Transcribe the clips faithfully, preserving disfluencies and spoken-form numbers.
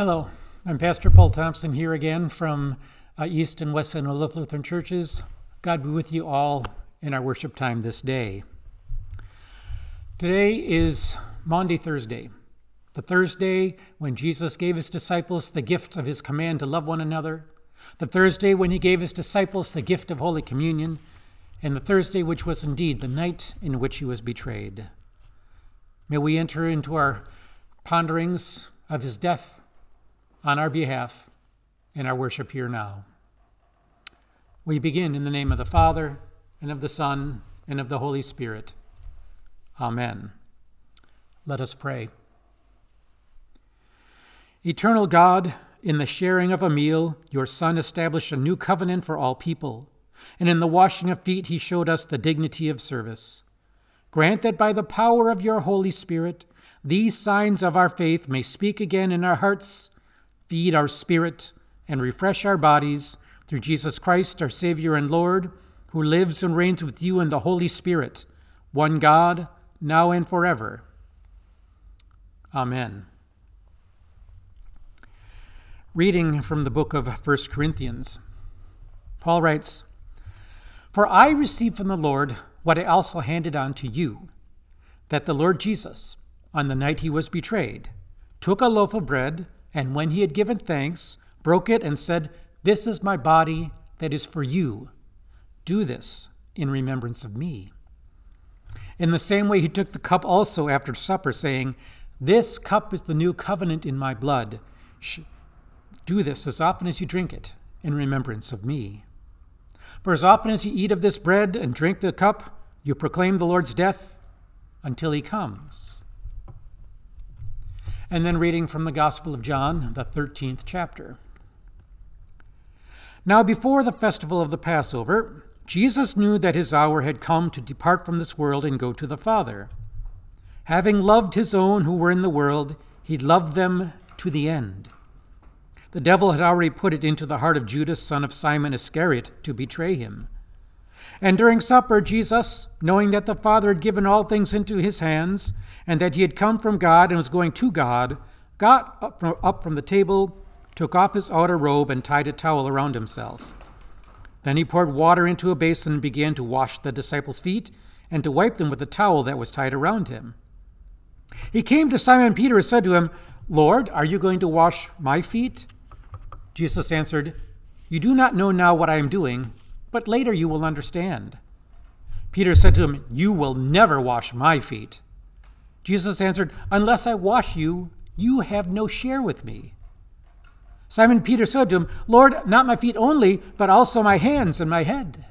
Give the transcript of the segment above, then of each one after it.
Hello, I'm Pastor Paul Thompson here again from uh, East and West San Luis Lutheran Churches. God be with you all in our worship time this day. Today is Maundy Thursday, the Thursday when Jesus gave his disciples the gift of his command to love one another, the Thursday when he gave his disciples the gift of Holy Communion, and the Thursday which was indeed the night in which he was betrayed. May we enter into our ponderings of his death on our behalf in our worship here now. We begin in the name of the Father, and of the Son, and of the Holy Spirit. Amen. Let us pray. Eternal God, in the sharing of a meal, your Son established a new covenant for all people, and in the washing of feet he showed us the dignity of service. Grant that by the power of your Holy Spirit, these signs of our faith may speak again in our hearts, feed our spirit, and refresh our bodies through Jesus Christ, our Savior and Lord, who lives and reigns with you in the Holy Spirit, one God, now and forever. Amen. Reading from the book of First Corinthians, Paul writes, "For I received from the Lord what I also handed on to you, that the Lord Jesus, on the night he was betrayed, took a loaf of bread, and when he had given thanks, broke it and said, 'This is my body that is for you. Do this in remembrance of me.' In the same way he took the cup also after supper, saying, 'This cup is the new covenant in my blood. Do this as often as you drink it in remembrance of me. For as often as you eat of this bread and drink the cup, you proclaim the Lord's death until he comes.'" And then reading from the Gospel of John, the thirteenth chapter. Now before the festival of the Passover, Jesus knew that his hour had come to depart from this world and go to the Father. Having loved his own who were in the world, he loved them to the end. The devil had already put it into the heart of Judas, son of Simon Iscariot, to betray him. And during supper, Jesus, knowing that the Father had given all things into his hands, and that he had come from God and was going to God, got up from, up from the table, took off his outer robe, and tied a towel around himself. Then he poured water into a basin and began to wash the disciples' feet and to wipe them with the towel that was tied around him. He came to Simon Peter and said to him, "Lord, are you going to wash my feet?" Jesus answered, "You do not know now what I am doing, but later you will understand." Peter said to him, "You will never wash my feet." Jesus answered, "Unless I wash you, you have no share with me." Simon Peter said to him, "Lord, not my feet only, but also my hands and my head."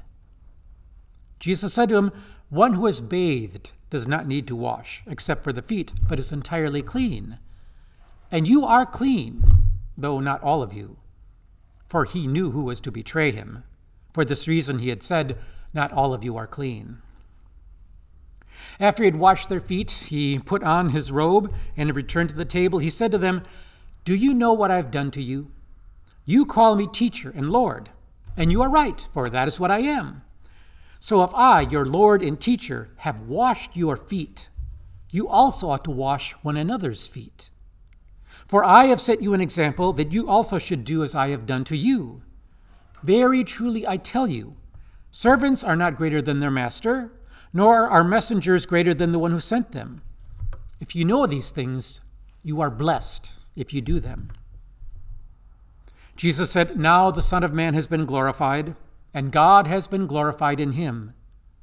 Jesus said to him, "One who is bathed does not need to wash, except for the feet, but is entirely clean. And you are clean, though not all of you." For he knew who was to betray him. For this reason he had said, "Not all of you are clean." After he had washed their feet, he put on his robe and returned to the table. He said to them, "Do you know what I have done to you? You call me teacher and Lord, and you are right, for that is what I am. So if I, your Lord and teacher, have washed your feet, you also ought to wash one another's feet. For I have set you an example that you also should do as I have done to you. Very truly I tell you, servants are not greater than their master, nor are messengers greater than the one who sent them. If you know these things, you are blessed if you do them." Jesus said, "Now the Son of Man has been glorified, and God has been glorified in him.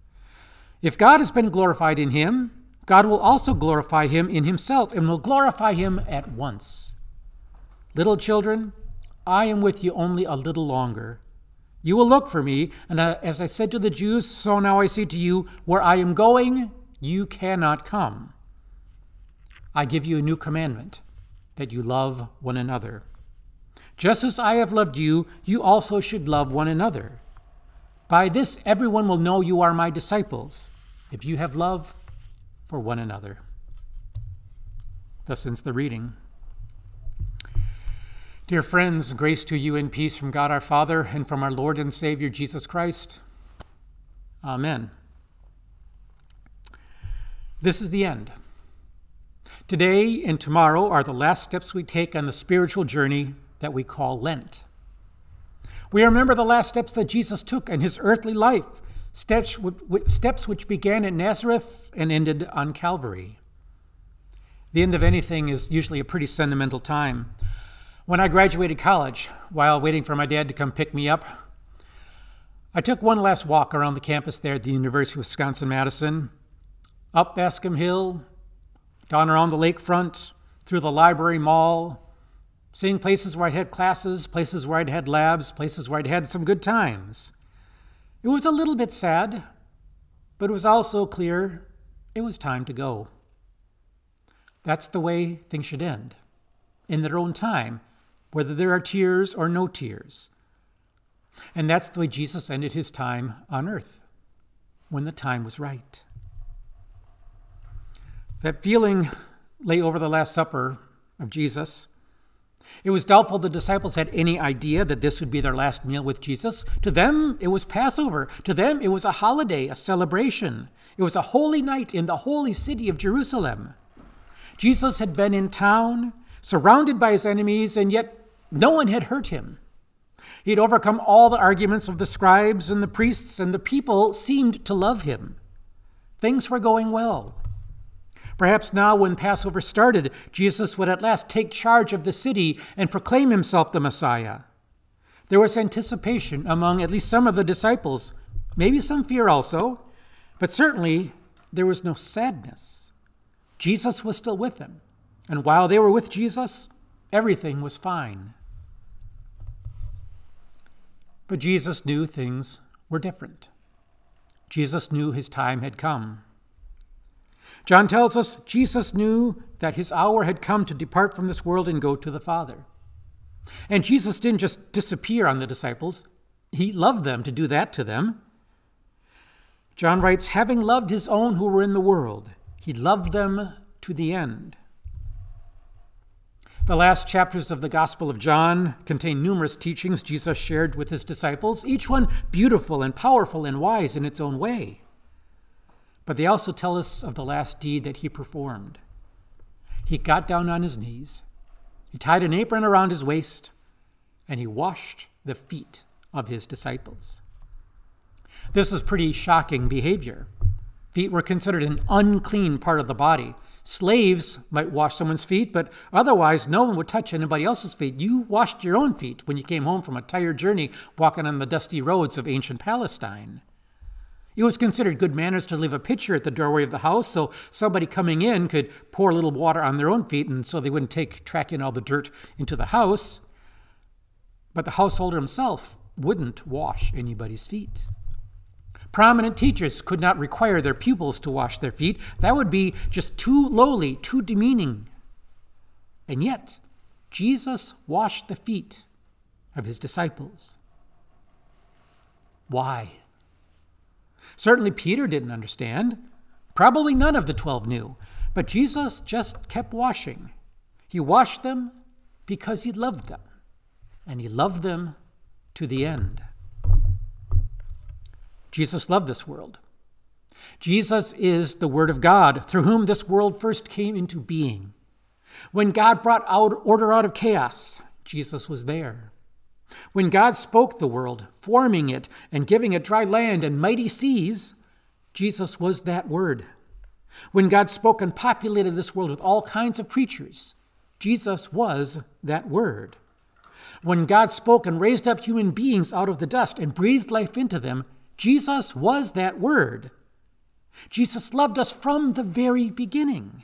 If God has been glorified in him, God will also glorify him in himself, and will glorify him at once. Little children, I am with you only a little longer. You will look for me, and as I said to the Jews, so now I say to you, where I am going, you cannot come. I give you a new commandment, that you love one another. Just as I have loved you, you also should love one another. By this everyone will know you are my disciples, if you have love for one another." Thus ends the reading. Dear friends, grace to you and peace from God our Father and from our Lord and Savior Jesus Christ. Amen. This is the end. Today and tomorrow are the last steps we take on the spiritual journey that we call Lent. We remember the last steps that Jesus took in his earthly life, steps, steps which began at Nazareth and ended on Calvary. The end of anything is usually a pretty sentimental time. When I graduated college, while waiting for my dad to come pick me up, I took one last walk around the campus there at the University of Wisconsin-Madison, up Bascom Hill, down around the lakefront, through the library mall, seeing places where I'd had classes, places where I'd had labs, places where I'd had some good times. It was a little bit sad, but it was also clear it was time to go. That's the way things should end, in their own time, whether there are tears or no tears. And that's the way Jesus ended his time on earth, when the time was right. That feeling lay over the Last Supper of Jesus. It was doubtful the disciples had any idea that this would be their last meal with Jesus. To them, it was Passover. To them, it was a holiday, a celebration. It was a holy night in the holy city of Jerusalem. Jesus had been in town, surrounded by his enemies, and yet no one had hurt him. He had overcome all the arguments of the scribes and the priests, and the people seemed to love him. Things were going well. Perhaps now, when Passover started, Jesus would at last take charge of the city and proclaim himself the Messiah. There was anticipation among at least some of the disciples, maybe some fear also, but certainly there was no sadness. Jesus was still with them, and while they were with Jesus, everything was fine. But Jesus knew things were different. Jesus knew his time had come. John tells us Jesus knew that his hour had come to depart from this world and go to the Father. And Jesus didn't just disappear on the disciples. He loved them to do that to them. John writes, having loved his own who were in the world, he loved them to the end. The last chapters of the Gospel of John contain numerous teachings Jesus shared with his disciples, each one beautiful and powerful and wise in its own way. But they also tell us of the last deed that he performed. He got down on his knees, he tied an apron around his waist, and he washed the feet of his disciples. This was pretty shocking behavior. Feet were considered an unclean part of the body. Slaves might wash someone's feet, but otherwise no one would touch anybody else's feet. You washed your own feet when you came home from a tired journey walking on the dusty roads of ancient Palestine. It was considered good manners to leave a pitcher at the doorway of the house so somebody coming in could pour a little water on their own feet and so they wouldn't take track in all the dirt into the house. But the householder himself wouldn't wash anybody's feet. Prominent teachers could not require their pupils to wash their feet. That would be just too lowly, too demeaning. And yet, Jesus washed the feet of his disciples. Why? Certainly Peter didn't understand. Probably none of the twelve knew. But Jesus just kept washing. He washed them because he loved them. And he loved them to the end. Jesus loved this world. Jesus is the Word of God, through whom this world first came into being. When God brought out order out of chaos, Jesus was there. When God spoke the world, forming it and giving it dry land and mighty seas, Jesus was that Word. When God spoke and populated this world with all kinds of creatures, Jesus was that Word. When God spoke and raised up human beings out of the dust and breathed life into them, Jesus was that Word. Jesus loved us from the very beginning.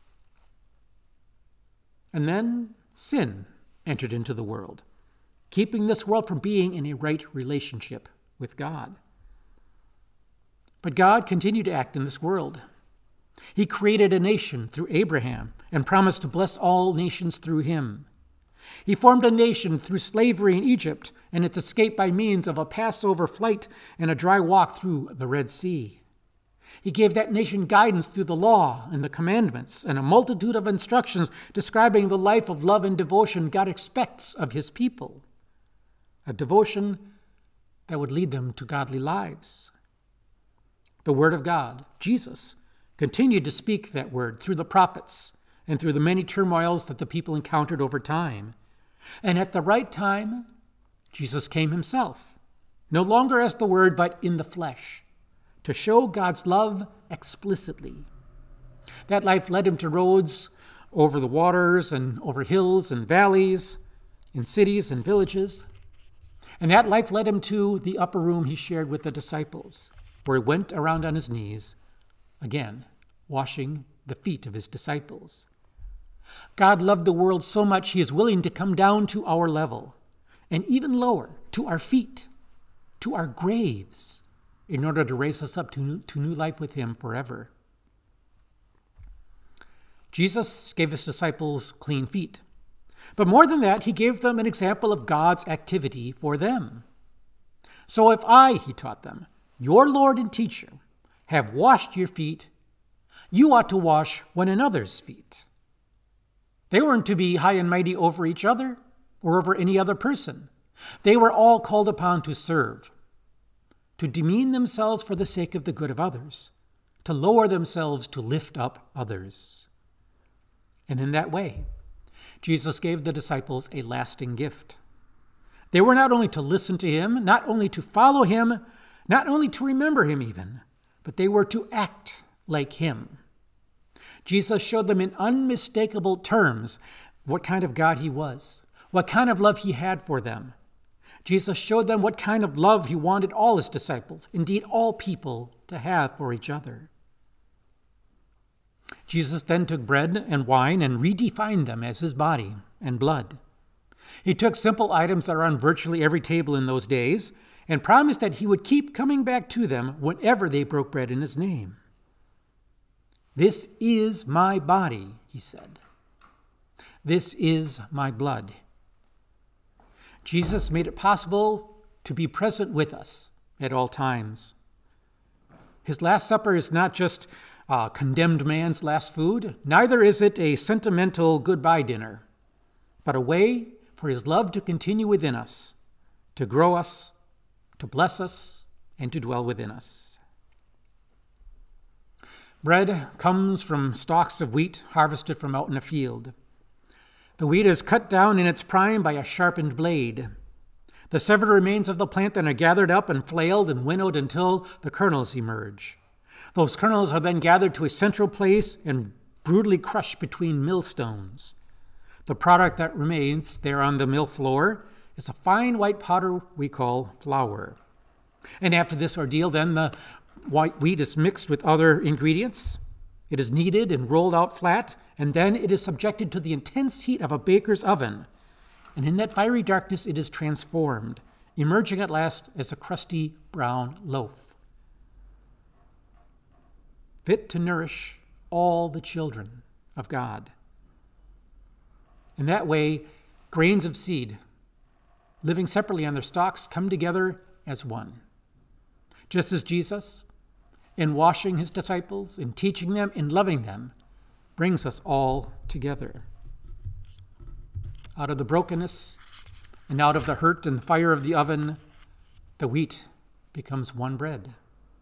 And then sin entered into the world, keeping this world from being in a right relationship with God. But God continued to act in this world. He created a nation through Abraham and promised to bless all nations through him. He formed a nation through slavery in Egypt and its escape by means of a Passover flight and a dry walk through the Red Sea. He gave that nation guidance through the law and the commandments and a multitude of instructions describing the life of love and devotion God expects of his people. A devotion that would lead them to godly lives. The Word of God, Jesus, continued to speak that word through the prophets and through the many turmoils that the people encountered over time. And at the right time, Jesus came himself, no longer as the Word, but in the flesh, to show God's love explicitly. That life led him to roads over the waters and over hills and valleys, in cities and villages. And that life led him to the upper room he shared with the disciples, where he went around on his knees, again, washing the feet of his disciples. God loved the world so much he is willing to come down to our level, and even lower, to our feet, to our graves, in order to raise us up to new, to new life with him forever. Jesus gave his disciples clean feet. But more than that, he gave them an example of God's activity for them. So if I, he taught them, your Lord and teacher, have washed your feet, you ought to wash one another's feet. They weren't to be high and mighty over each other or over any other person. They were all called upon to serve, to demean themselves for the sake of the good of others, to lower themselves to lift up others. And in that way, Jesus gave the disciples a lasting gift. They were not only to listen to him, not only to follow him, not only to remember him even, but they were to act like him. Jesus showed them in unmistakable terms what kind of God he was, what kind of love he had for them. Jesus showed them what kind of love he wanted all his disciples, indeed all people, to have for each other. Jesus then took bread and wine and redefined them as his body and blood. He took simple items that are on virtually every table in those days and promised that he would keep coming back to them whenever they broke bread in his name. This is my body, he said. This is my blood. Jesus made it possible to be present with us at all times. His Last Supper is not just a condemned man's last food, neither is it a sentimental goodbye dinner, but a way for his love to continue within us, to grow us, to bless us, and to dwell within us. Bread comes from stalks of wheat harvested from out in a field. The wheat is cut down in its prime by a sharpened blade. The severed remains of the plant then are gathered up and flailed and winnowed until the kernels emerge. Those kernels are then gathered to a central place and brutally crushed between millstones. The product that remains there on the mill floor is a fine white powder we call flour. And after this ordeal, then the white wheat is mixed with other ingredients. It is kneaded and rolled out flat, and then it is subjected to the intense heat of a baker's oven. And in that fiery darkness, it is transformed, emerging at last as a crusty brown loaf, fit to nourish all the children of God. In that way, grains of seed, living separately on their stalks, come together as one. Just as Jesus, in washing his disciples, in teaching them, in loving them, brings us all together. Out of the brokenness and out of the hurt and fire of the oven, the wheat becomes one bread.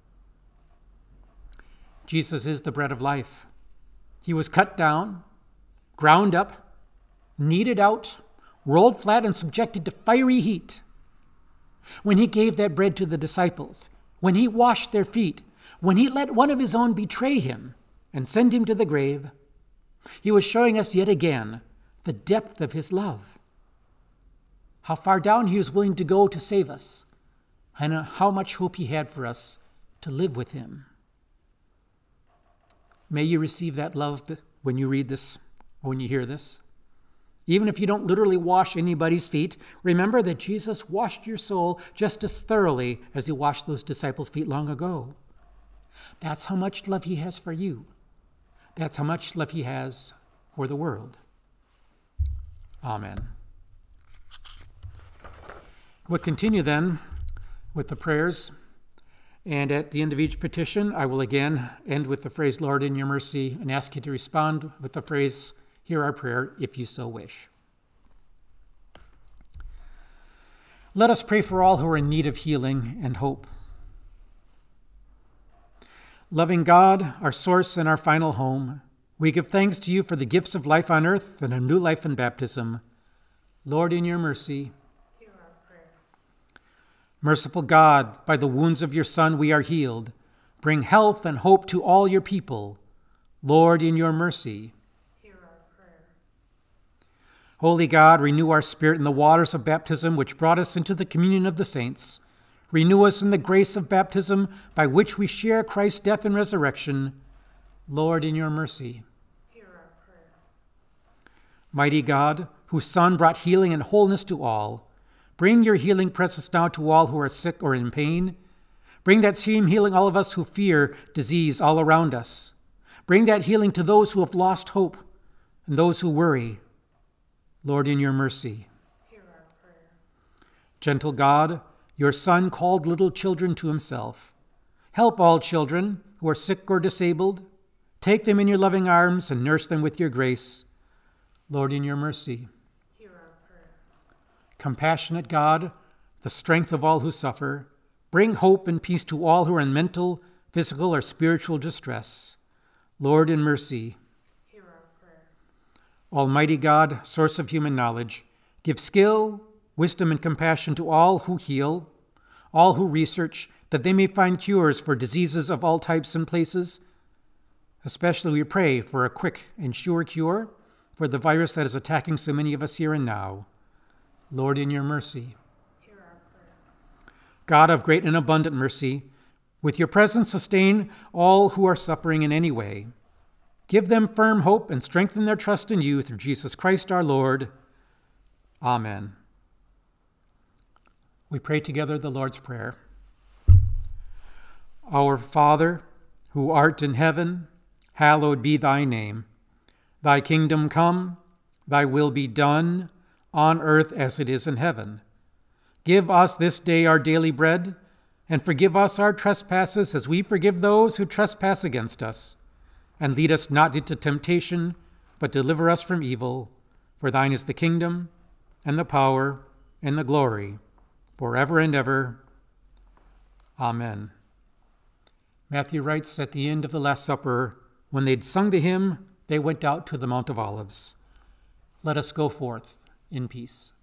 Jesus is the bread of life. He was cut down, ground up, kneaded out, rolled flat, and subjected to fiery heat. When he gave that bread to the disciples, when he washed their feet, when he let one of his own betray him and send him to the grave, he was showing us yet again the depth of his love, how far down he was willing to go to save us, and how much hope he had for us to live with him. May you receive that love when you read this or when you hear this. Even if you don't literally wash anybody's feet, remember that Jesus washed your soul just as thoroughly as he washed those disciples' feet long ago. That's how much love he has for you. That's how much love he has for the world. Amen. We'll continue then with the prayers. And at the end of each petition, I will again end with the phrase, Lord, in your mercy, and ask you to respond with the phrase, hear our prayer, if you so wish. Let us pray for all who are in need of healing and hope. Loving God, our source and our final home, We give thanks to you for the gifts of life on earth and a new life in baptism. Lord, in your mercy. Hear our prayer. Merciful God, by the wounds of your Son we are healed. Bring health and hope to all your people. Lord, in your mercy. Hear our prayer. Holy God, renew our spirit in the waters of baptism which brought us into the communion of the saints. Renew us in the grace of baptism by which we share Christ's death and resurrection. Lord, in your mercy. Hear our prayer. Mighty God, whose Son brought healing and wholeness to all, bring your healing presence now to all who are sick or in pain. Bring that same healing all of us who fear disease all around us. Bring that healing to those who have lost hope and those who worry. Lord, in your mercy. Hear our prayer. Gentle God, your Son called little children to himself. Help all children who are sick or disabled. Take them in your loving arms and nurse them with your grace. Lord, in your mercy. Hear our prayer. Compassionate God, the strength of all who suffer, bring hope and peace to all who are in mental, physical, or spiritual distress. Lord, in mercy. Hear our prayer. Almighty God, source of human knowledge, give skill, wisdom, and compassion to all who heal, all who research, that they may find cures for diseases of all types and places. Especially we pray for a quick and sure cure for the virus that is attacking so many of us here and now. Lord, in your mercy. Hear our prayer. God of great and abundant mercy, with your presence sustain all who are suffering in any way. Give them firm hope and strengthen their trust in you through Jesus Christ our Lord. Amen. We pray together the Lord's Prayer. Our Father, who art in heaven, hallowed be thy name. Thy kingdom come, thy will be done, on earth as it is in heaven. Give us this day our daily bread, and forgive us our trespasses as we forgive those who trespass against us. And lead us not into temptation, but deliver us from evil. For thine is the kingdom, and the power, and the glory, forever and ever. Amen. Matthew writes at the end of the Last Supper, when they'd sung the hymn, they went out to the Mount of Olives. Let us go forth in peace.